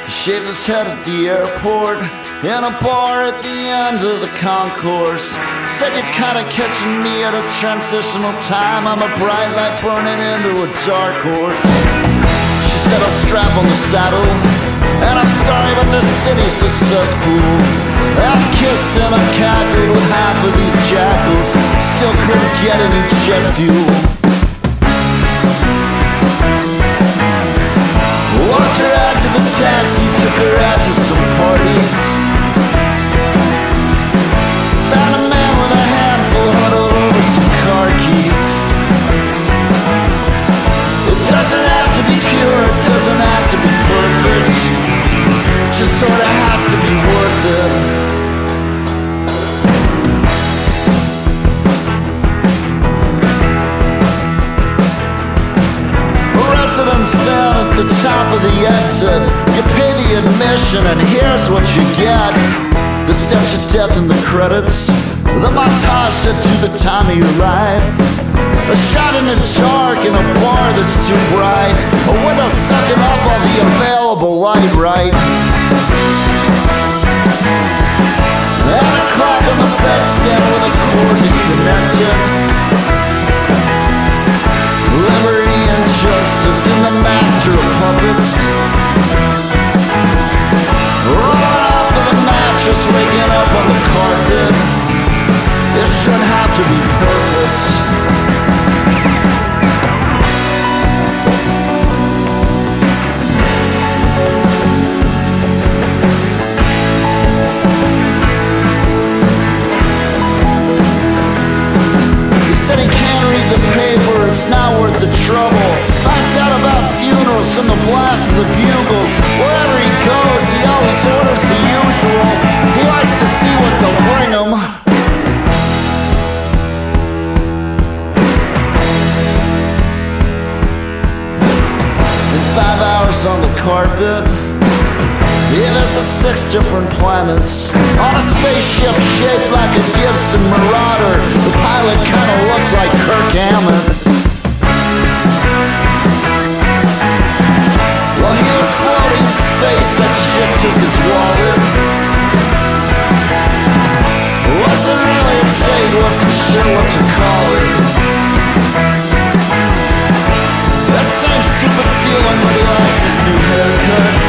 He shaved his head at the airport in a bar at the end of the concourse. Said you're kinda catching me at a transitional time. I'm a bright light burning into a dark horse. She said I'll strap on the saddle, and I'm sorry but this city's a cesspool. I've kissed and I've cackled with half of these jackals. Still couldn't get any jet fuel. Walked her out to the taxis, took her out to some parties. Found a man with a handful huddled over some car keys. It doesn't have to be pure, it doesn't have to be perfect. Just sorta has to be worth it. Residence in at the top of the exit. You pay the admission and here's what you get. The stench of death in the credits, the montage set to the time of your life. A shot in the dark in a bar that's too bright. A window sucking up all the available light, right? And a clock on the bedstand with a cord to connect it. Liberty and justice in the master of puppets. Rolling off of the mattress, waking up on the carpet. It shouldn't have to be perfect. Said he can't read the paper, it's not worth the trouble. Finds out about funerals from the blast of the bugles. Wherever he goes, he always orders the usual. He likes to see what they'll bring him. In 5 hours on the carpet, he visits 6 different planets on a spaceship shaped like a Gibson Marauder. The pilot kinda looked like Kirk Hammond. While he was floating in space, that ship took his wallet. Wasn't really a date, wasn't sure what to call it. That same stupid feeling when he likes his new haircut.